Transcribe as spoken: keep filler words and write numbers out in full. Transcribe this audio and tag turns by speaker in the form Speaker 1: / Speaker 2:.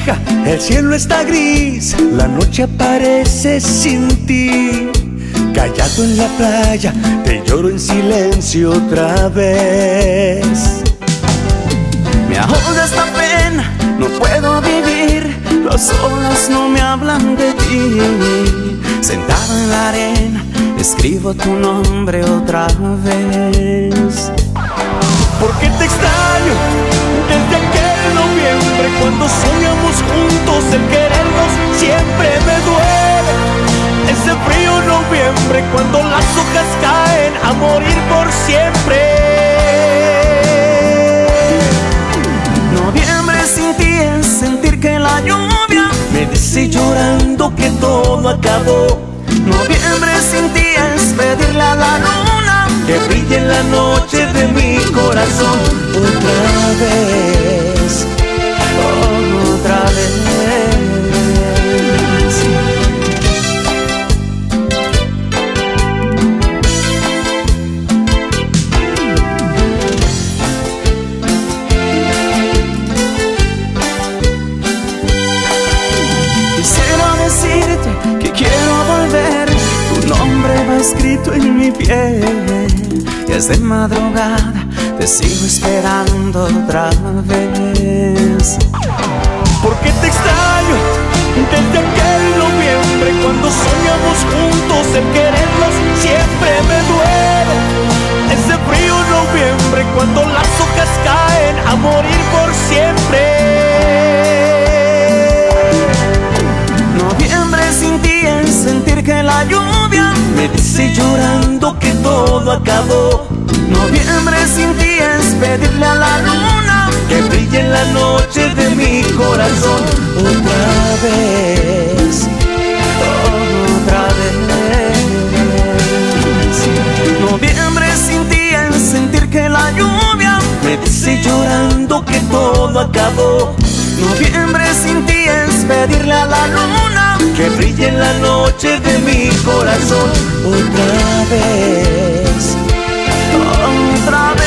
Speaker 1: aleja, el cielo está gris, la noche aparece sin ti. Callado en la playa, te lloro en silencio otra vez.
Speaker 2: Me ahoga esta pena, no puedo vivir, las olas no me hablan de ti. Sentado en la arena, escribo tu nombre otra vez.
Speaker 1: ¿Por qué te extraño desde aquel noviembre, cuando soñamos juntos el querernos? Siempre me duele ese frío noviembre, cuando las hojas caen a morir por siempre.
Speaker 2: Noviembre sin ti es sentir que la lluvia
Speaker 1: me dice llorando que todo acabó.
Speaker 2: Noviembre sin ti es pedirle a la luna
Speaker 1: que brille en la noche de mi corazón. Otra vez,
Speaker 2: oh, otra vez. Quisiera decirte que quiero volver, tu nombre va escrito en mi piel, y es de madrugada, te sigo esperando otra vez.
Speaker 1: ¿por qué te extraño desde aquel noviembre, cuando soñamos juntos el querernos? Siempre me duele ese frío noviembre, cuando las hojas caen a morir por siempre.
Speaker 2: Noviembre sin ti es sentir que la lluvia
Speaker 1: me dice llorando que todo acabó.
Speaker 2: Noviembre sin ti es pedirle a la luna
Speaker 1: que brille en la noche de mi corazón. Otra vez,
Speaker 2: otra vez. Noviembre sin ti es sentir que la lluvia
Speaker 1: me dice llorando que todo acabó.
Speaker 2: Noviembre sin ti es pedirle a la luna
Speaker 1: que brille en la noche de mi corazón. Otra vez,
Speaker 2: otra vez.